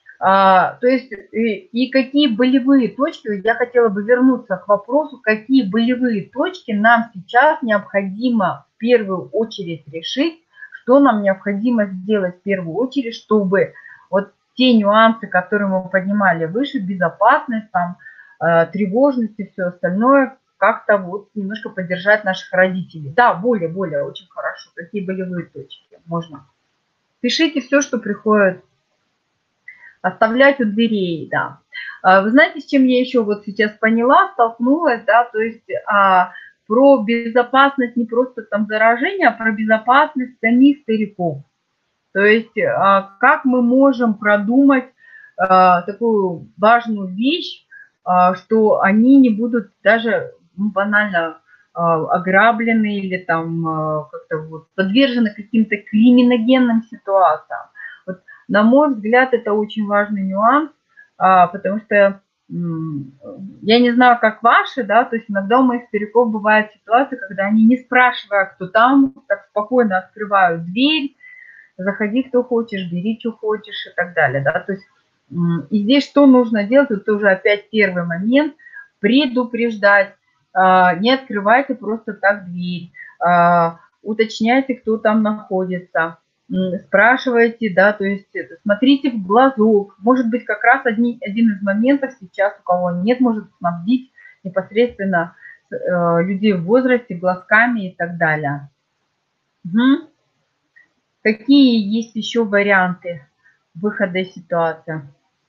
А, то есть и, и какие болевые точки, я хотела бы вернуться к вопросу, какие болевые точки нам сейчас необходимо в первую очередь решить, что нам необходимо сделать в первую очередь, чтобы вот те нюансы, которые мы поднимали выше, безопасность, там, э, тревожность и все остальное, как-то вот немножко поддержать наших родителей. Да, более-более, очень хорошо. Какие болевые точки можно. Пишите все, что приходит. Оставлять у дверей, да. Вы знаете, с чем я еще вот сейчас поняла, столкнулась, да, то есть а, про безопасность не просто там заражения, а про безопасность самих стариков. То есть а, как мы можем продумать а, такую важную вещь, а, что они не будут даже ну, банально а, ограблены или там а, как-то вот подвержены каким-то криминогенным ситуациям. Вот, на мой взгляд, это очень важный нюанс, а, потому что м, я не знаю, как ваши, да, то есть иногда у моих стариков бывают ситуации, когда они, не спрашивая, кто там, так спокойно открывают дверь, заходи, кто хочешь, бери, что хочешь и так далее. Да? То есть, и здесь что нужно делать? Это уже опять первый момент. Предупреждать. Не открывайте просто так дверь. Уточняйте, кто там находится. Спрашивайте, да, то есть смотрите в глазок. Может быть, как раз один, один из моментов сейчас, у кого нет, может снабдить непосредственно людей в возрасте глазками и так далее. Угу. Какие есть еще варианты выхода из ситуации?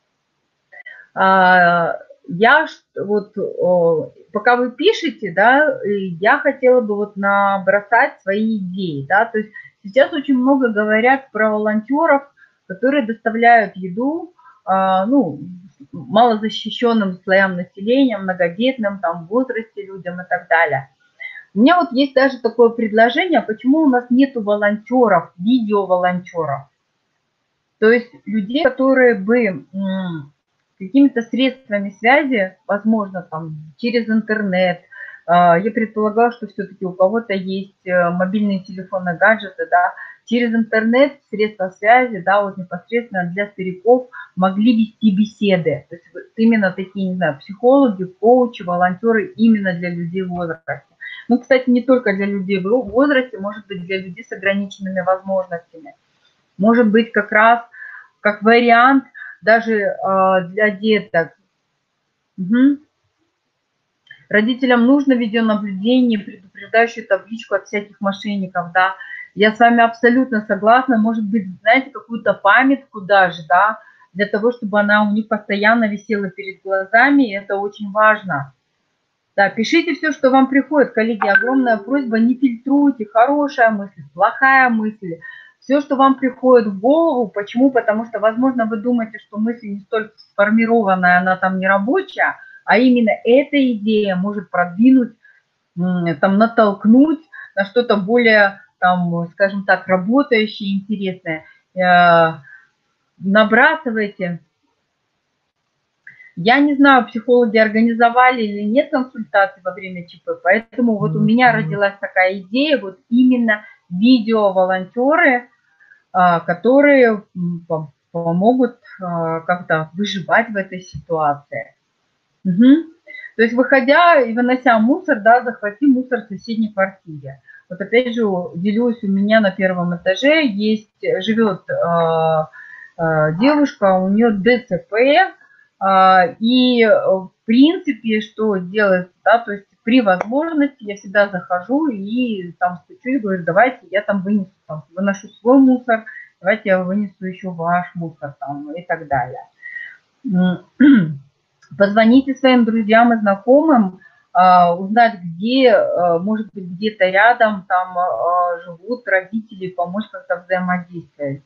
Я вот, пока вы пишете, да, я хотела бы вот набросать свои идеи, да, то есть сейчас очень много говорят про волонтеров, которые доставляют еду, ну, малозащищенным слоям населения, многодетным, там, в возрасте людям и так далее. У меня вот есть даже такое предложение, почему у нас нету волонтеров, видеоволонтеров. То есть людей, которые бы какими-то средствами связи, возможно, там через интернет, я предполагала, что все-таки у кого-то есть мобильные телефоны, гаджеты, да, через интернет, средства связи, да, вот непосредственно для стариков могли вести беседы. То есть именно такие, не знаю, психологи, коучи, волонтеры именно для людей в возрасте. Ну, кстати, не только для людей в возрасте, может быть, для людей с ограниченными возможностями. Может быть, как раз как вариант даже э, для деток. Угу. Родителям нужно видеонаблюдение, предупреждающую табличку от всяких мошенников, да. Я с вами абсолютно согласна. Может быть, знаете, какую-то памятку даже, да, для того, чтобы она у них постоянно висела перед глазами, это очень важно. Да, пишите все, что вам приходит, коллеги. Огромная просьба, не фильтруйте, хорошая мысль, плохая мысль. Все, что вам приходит в голову. Почему? Потому что, возможно, вы думаете, что мысль не столько сформированная, она там не рабочая, а именно эта идея может продвинуть, там, натолкнуть на что-то более, там, скажем так, работающее, интересное. Набрасывайте. Я не знаю, психологи организовали или нет консультации во время ЧП, поэтому вот у меня родилась такая идея, вот именно видео-волонтеры, которые помогут как-то выживать в этой ситуации. Угу. То есть, выходя и вынося мусор, да, захвати мусор в соседней квартире. Вот опять же, делюсь, у меня на первом этаже есть, живет э, э, девушка, у нее ДЦП, и, в принципе, что делать, да, то есть при возможности я всегда захожу и там стучу и говорю, давайте я там вынесу, там, выношу свой мусор, давайте я вынесу еще ваш мусор там, и так далее. Позвоните своим друзьям и знакомым, узнать, где, может быть, где-то рядом там живут родители, помочь как-то взаимодействовать.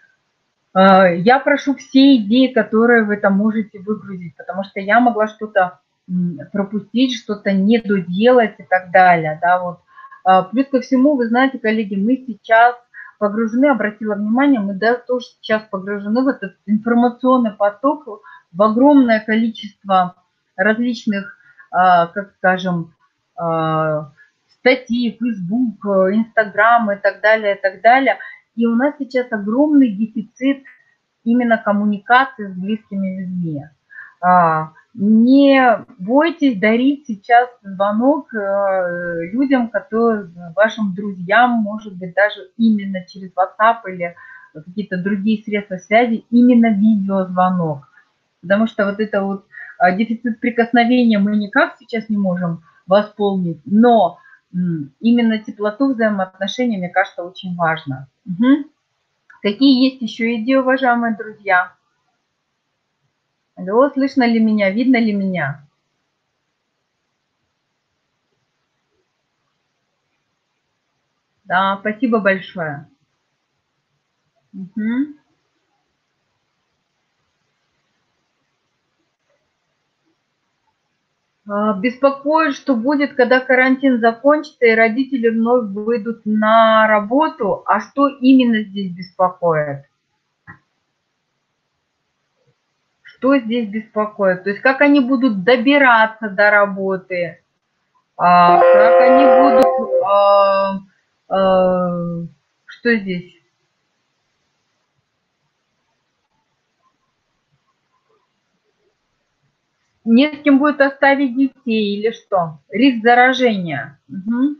Я прошу все идеи, которые вы там можете выгрузить, потому что я могла что-то пропустить, что-то не доделать и так далее. Да, вот. Плюс ко всему, вы знаете, коллеги, мы сейчас погружены, обратила внимание, мы да, тоже сейчас погружены в этот информационный поток, в огромное количество различных, как скажем, статей, Facebook, Instagram и так далее, и так далее. И у нас сейчас огромный дефицит именно коммуникации с близкими людьми. Не бойтесь дарить сейчас звонок людям, которые, вашим друзьям, может быть, даже именно через WhatsApp или какие-то другие средства связи, именно видеозвонок. Потому что вот это вот дефицит прикосновения мы никак сейчас не можем восполнить, но именно теплоту взаимоотношений, мне кажется, очень важно. Угу. Какие есть еще идеи, уважаемые друзья? Алло, слышно ли меня, видно ли меня? Да, спасибо большое. Угу. Беспокоит, что будет, когда карантин закончится и родители вновь выйдут на работу. А что именно здесь беспокоит? Что здесь беспокоит? То есть как они будут добираться до работы? А, как они будут... А, а, что здесь? Не с кем будет оставить детей или что? Риск заражения. Угу.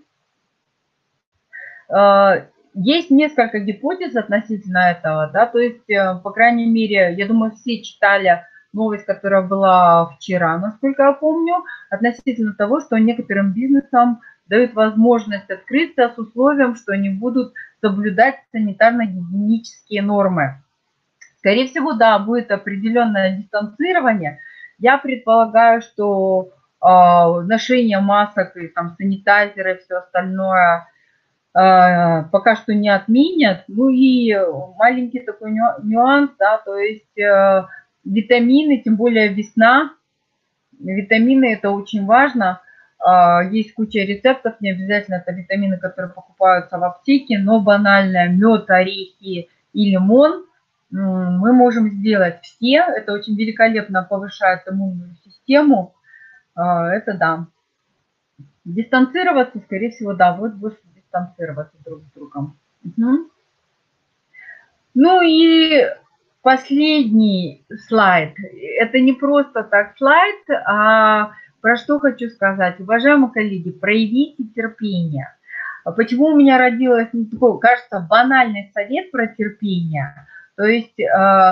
Есть несколько гипотез относительно этого, да, то есть, по крайней мере, я думаю, все читали новость, которая была вчера, насколько я помню, относительно того, что некоторым бизнесам дают возможность открыться с условием, что они будут соблюдать санитарно-гигиенические нормы. Скорее всего, да, будет определенное дистанцирование. Я предполагаю, что э, ношение масок и там санитайзеры и все остальное э, пока что не отменят. Ну и маленький такой нюанс, да, то есть э, витамины, тем более весна, витамины это очень важно. Э, есть куча рецептов, не обязательно это витамины, которые покупаются в аптеке, но банально мед, орехи и лимон мы можем сделать все. Это очень великолепно повышает иммунную систему. Это да. Дистанцироваться, скорее всего, да, вот больше дистанцироваться друг с другом. Угу. Ну и последний слайд. Это не просто так слайд, а про что хочу сказать. Уважаемые коллеги, проявите терпение. Почему у меня родилось, не такой, кажется, банальный совет про терпение. То есть э,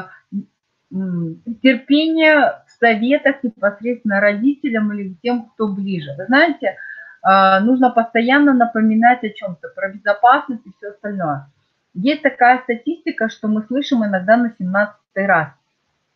терпение в советах непосредственно родителям или тем, кто ближе. Вы знаете, э, нужно постоянно напоминать о чем-то, про безопасность и все остальное. Есть такая статистика, что мы слышим иногда на семнадцатый раз.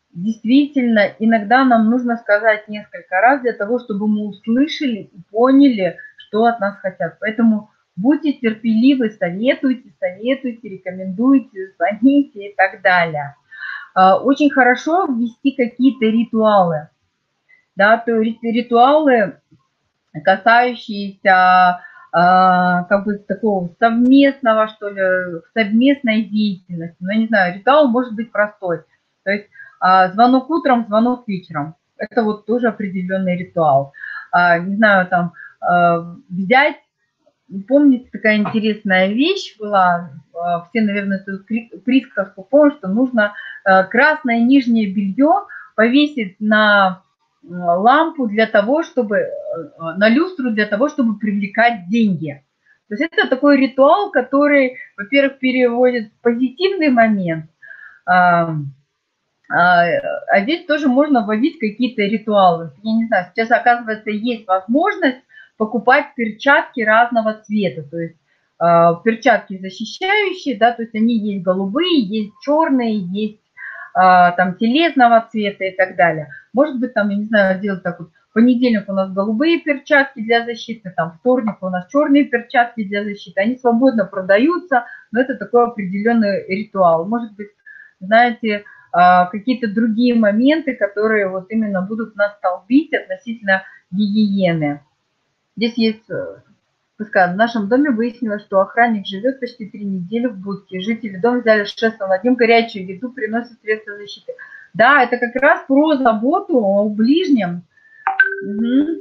действительно, иногда нам нужно сказать несколько раз для того, чтобы мы услышали и поняли, что от нас хотят. Поэтому будьте терпеливы, советуйте, советуйте, рекомендуйте, звоните и так далее. Очень хорошо ввести какие-то ритуалы, да, то есть ритуалы, касающиеся как бы такого совместного, что ли, совместной деятельности. Ну, не знаю, ритуал может быть простой. То есть звонок утром, звонок вечером. Это вот тоже определенный ритуал. Не знаю, там взять, помните, такая интересная вещь была, все, наверное, эту присказку помнят, что нужно красное нижнее белье повесить на лампу для того, чтобы, на люстру для того, чтобы привлекать деньги. То есть это такой ритуал, который, во-первых, переводит в позитивный момент, а, а, а здесь тоже можно вводить какие-то ритуалы. Я не знаю, сейчас, оказывается, есть возможность покупать перчатки разного цвета, то есть э, перчатки защищающие, да, то есть они есть голубые, есть черные, есть э, там телесного цвета и так далее. Может быть, там, я не знаю, сделать так вот, в понедельник у нас голубые перчатки для защиты, там вторник у нас черные перчатки для защиты, они свободно продаются, но это такой определенный ритуал. Может быть, знаете, э, какие-то другие моменты, которые вот именно будут нас столбить относительно гигиены. Здесь есть, сказано, в нашем доме выяснилось, что охранник живет почти три недели в будке. Жители дома взяли шест на над ним, горячую еду, приносят средства защиты. Да, это как раз про заботу о ближнем. Угу.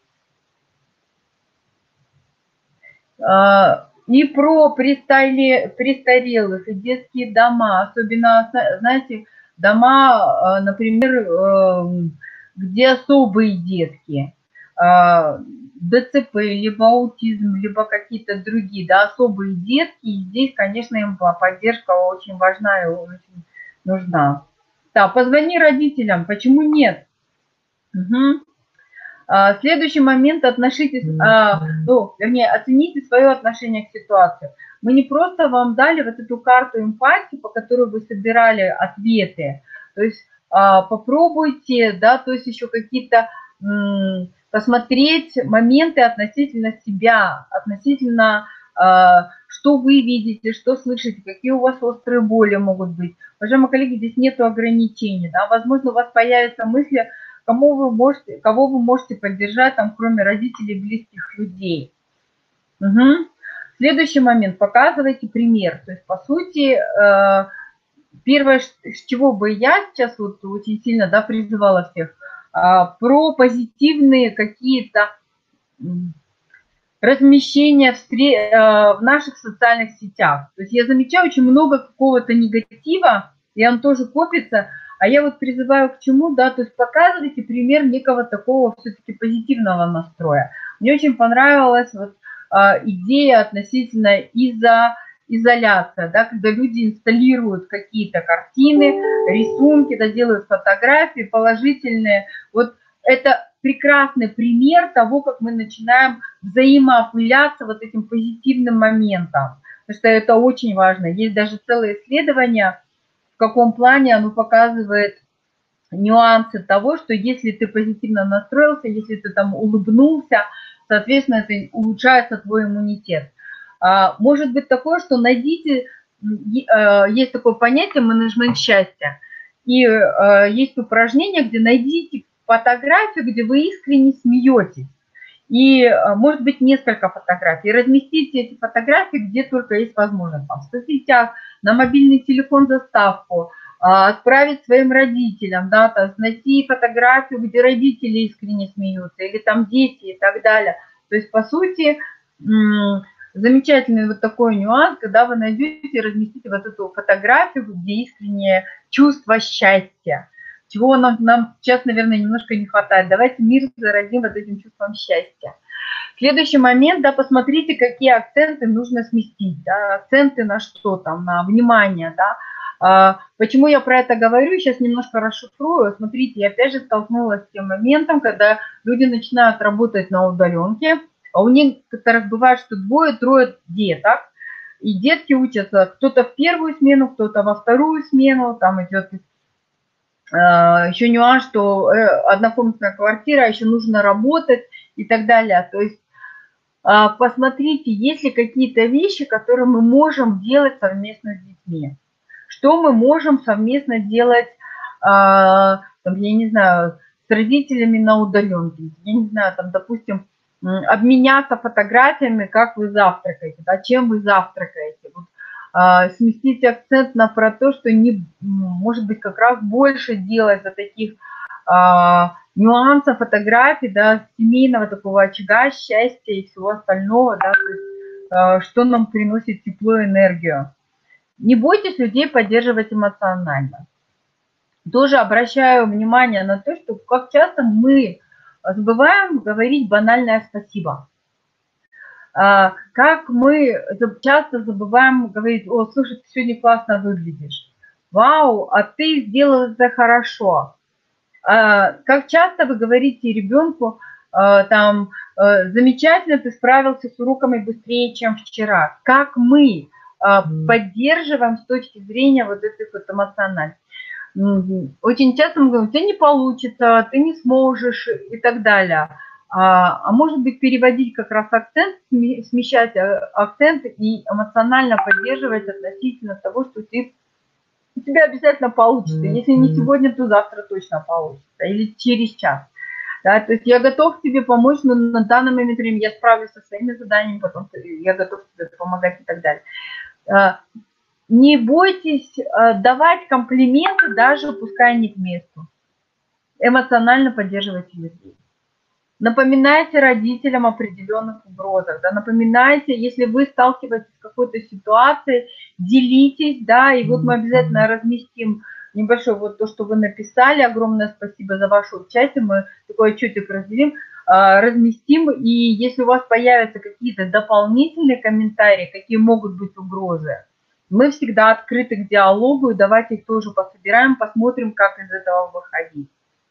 И про престарелых и детские дома, особенно, знаете, дома, например, где особые детки. ДЦП, либо аутизм, либо какие-то другие, да, особые детки. И здесь, конечно, им поддержка очень важна и очень нужна. Так, позвони родителям, почему нет? Угу. А, следующий момент, отношитесь, а, ну, вернее, оцените свое отношение к ситуации. Мы не просто вам дали вот эту карту эмпатии, по которой вы собирали ответы, то есть а, попробуйте, да, то есть еще какие-то посмотреть моменты относительно себя, относительно, э, что вы видите, что слышите, какие у вас острые боли могут быть. Уважаемые коллеги, здесь нет ограничений. Да? Возможно, у вас появятся мысли, кому вы можете, кого вы можете поддержать, там, кроме родителей, близких людей. Угу. Следующий момент. Показывайте пример. То есть, по сути, э, первое, с чего бы я сейчас вот очень сильно, да, призывала всех, про позитивные какие-то размещения в наших социальных сетях. То есть я замечаю очень много какого-то негатива, и он тоже копится, а я вот призываю к чему, да, то есть показывайте пример некого такого все-таки позитивного настроя. Мне очень понравилась вот идея относительно изо... изоляция, да, когда люди инсталируют какие-то картины, рисунки, да, делают фотографии положительные. Вот это прекрасный пример того, как мы начинаем взаимоопыляться вот этим позитивным моментом. Потому что это очень важно. Есть даже целое исследование, в каком плане оно показывает нюансы того, что если ты позитивно настроился, если ты там улыбнулся, соответственно, это улучшается твой иммунитет. Может быть такое, что найдите, есть такое понятие менеджмент счастья, и есть упражнение, где найдите фотографию, где вы искренне смеетесь, и может быть несколько фотографий, разместите эти фотографии, где только есть возможность, там, в соцсетях, на мобильный телефон заставку, отправить своим родителям, да, то есть найти фотографию, где родители искренне смеются, или там дети и так далее. То есть, по сути, замечательный вот такой нюанс, когда вы найдете и разместите вот эту фотографию, где искреннее чувство счастья, чего нам, нам сейчас, наверное, немножко не хватает. Давайте мир заразим вот этим чувством счастья. Следующий момент, да, посмотрите, какие акценты нужно сместить, да, акценты на что там, на внимание, да. А, почему я про это говорю, сейчас немножко расшифрую. Смотрите, я опять же столкнулась с тем моментом, когда люди начинают работать на удаленке, а у некоторых бывает, что двое-трое деток, и детки учатся кто-то в первую смену, кто-то во вторую смену, там идет еще нюанс, что однокомнатная квартира, еще нужно работать и так далее. То есть посмотрите, есть ли какие-то вещи, которые мы можем делать совместно с детьми. Что мы можем совместно делать, там, я не знаю, с родителями на удаленке. Я не знаю, там, допустим, обменяться фотографиями, как вы завтракаете, да, чем вы завтракаете. Вот, а, сместить акцент на про то, что не, может быть, как раз больше делать за таких а, нюансов фотографий, да, семейного такого очага, счастья и всего остального, да, то есть, а, что нам приносит тепло и энергию. Не бойтесь людей поддерживать эмоционально. Тоже обращаю внимание на то, что как часто мы забываем говорить банальное спасибо. Как мы часто забываем говорить: о, слушай, ты сегодня классно выглядишь. Вау, а ты сделал это хорошо. Как часто вы говорите ребенку, там, замечательно, ты справился с уроками быстрее, чем вчера. Как мы поддерживаем с точки зрения вот этой вот эмоциональности. Очень часто мы говорим: у тебя не получится, ты не сможешь и так далее. А, а может быть, переводить как раз акцент, смещать акцент и эмоционально поддерживать относительно того, что ты, у тебя обязательно получится. Если не сегодня, то завтра точно получится. Или через час. Да, то есть я готов тебе помочь, но на данный момент времени я справлюсь со своими заданиями, потом я готов тебе помогать и так далее. Не бойтесь давать комплименты, даже пускай не к месту. Эмоционально поддерживайте людей. Напоминайте родителям определенных угрозах, да, напоминайте, если вы сталкиваетесь с какой-то ситуацией, делитесь, да, и вот мы обязательно разместим небольшое вот то, что вы написали, огромное спасибо за ваше участие, мы такой отчетик разделим, разместим, и если у вас появятся какие-то дополнительные комментарии, какие могут быть угрозы, мы всегда открыты к диалогу, и давайте их тоже пособираем, посмотрим, как из этого выходить.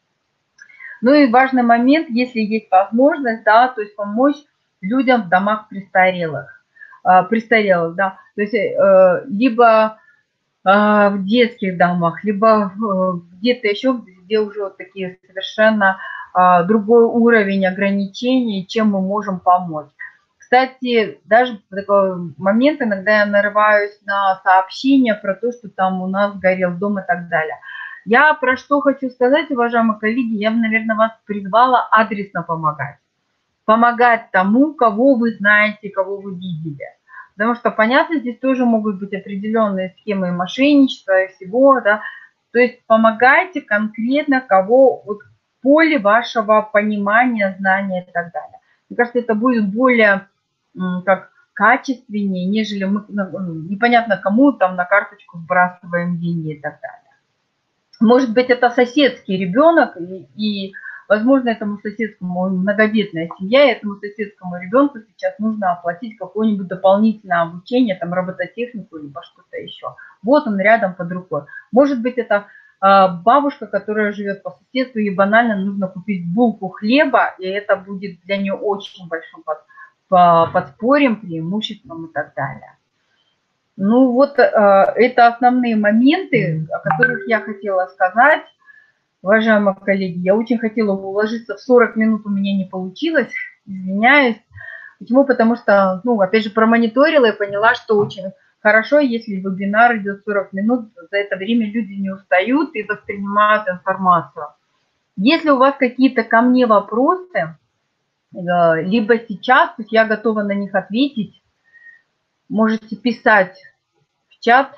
Ну и важный момент, если есть возможность, да, то есть помочь людям в домах престарелых, престарелых, да, то есть либо в детских домах, либо где-то еще, где уже вот такие совершенно другой уровень ограничений, чем мы можем помочь. Кстати, даже в такой момент иногда я нарываюсь на сообщения про то, что там у нас горел дом и так далее. Я про что хочу сказать, уважаемые коллеги, я, наверное, вас призвала адресно помогать. Помогать тому, кого вы знаете, кого вы видели. Потому что, понятно, здесь тоже могут быть определенные схемы мошенничества и всего, да. То есть помогайте конкретно, кого вот в поле вашего понимания, знания и так далее. Мне кажется, это будет более как качественнее, нежели мы непонятно кому там на карточку сбрасываем деньги и так далее. Может быть, это соседский ребенок, и, и, возможно, этому соседскому, многодетная семья, и этому соседскому ребенку сейчас нужно оплатить какое-нибудь дополнительное обучение, там, робототехнику, либо что-то еще. Вот он рядом под рукой. Может быть, это э, бабушка, которая живет по соседству, ей банально нужно купить булку хлеба, и это будет для нее очень большим под, по, подспорьем, преимуществом и так далее. Ну вот это основные моменты, о которых я хотела сказать. Уважаемые коллеги, я очень хотела уложиться в сорок минут, у меня не получилось, извиняюсь. Почему? Потому что, ну, опять же, промониторила и поняла, что очень хорошо, если вебинар идет сорок минут, за это время люди не устают и воспринимают информацию. Если у вас какие-то ко мне вопросы, либо сейчас, то есть я готова на них ответить, можете писать в чат.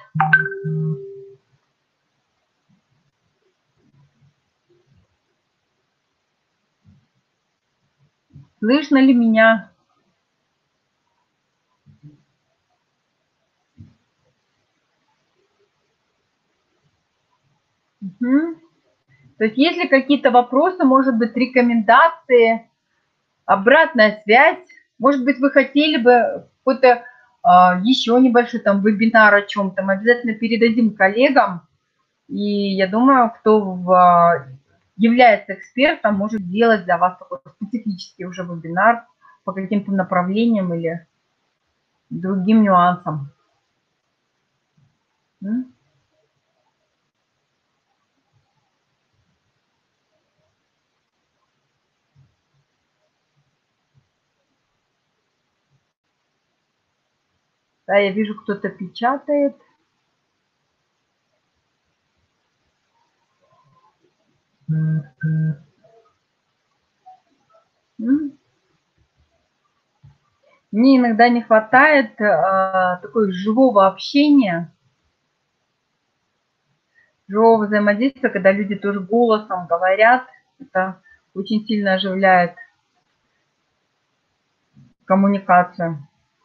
Слышно ли меня? Угу. То есть если какие-то вопросы, может быть, рекомендации, обратная связь, может быть, вы хотели бы какой-то а, еще небольшой там вебинар о чем-то, мы обязательно передадим коллегам, и я думаю, кто в, является экспертом, может сделать для вас такой специфический уже вебинар по каким-то направлениям или другим нюансам. Да, я вижу, кто-то печатает. Мне иногда не хватает э, такой живого общения, живого взаимодействия, когда люди тоже голосом говорят. Это очень сильно оживляет коммуникацию.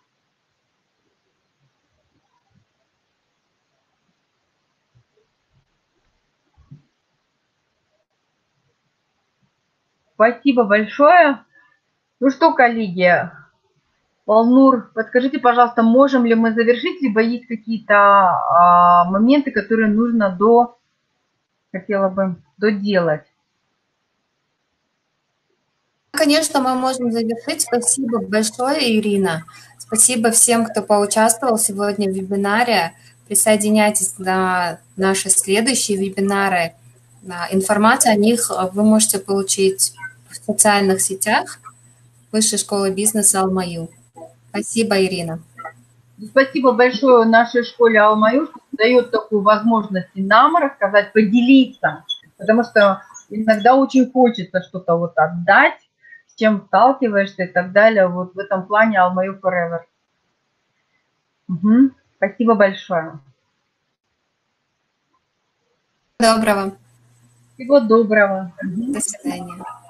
Спасибо большое. Ну что, коллеги, Полнур, подскажите, пожалуйста, можем ли мы завершить, либо есть какие-то а, моменты, которые нужно до, хотела бы доделать? Конечно, мы можем завершить. Спасибо большое, Ирина. Спасибо всем, кто поучаствовал сегодня в вебинаре. Присоединяйтесь на наши следующие вебинары. Информацию о них вы можете получить в социальных сетях Высшей школы бизнеса Алмаю. Спасибо, Ирина. Спасибо большое нашей школе Алмаю, что дает такую возможность и нам рассказать, поделиться, потому что иногда очень хочется что-то вот отдать, с чем сталкиваешься и так далее. Вот в этом плане Алмаю Forever. Угу. Спасибо большое. Доброго. Всего доброго. До свидания.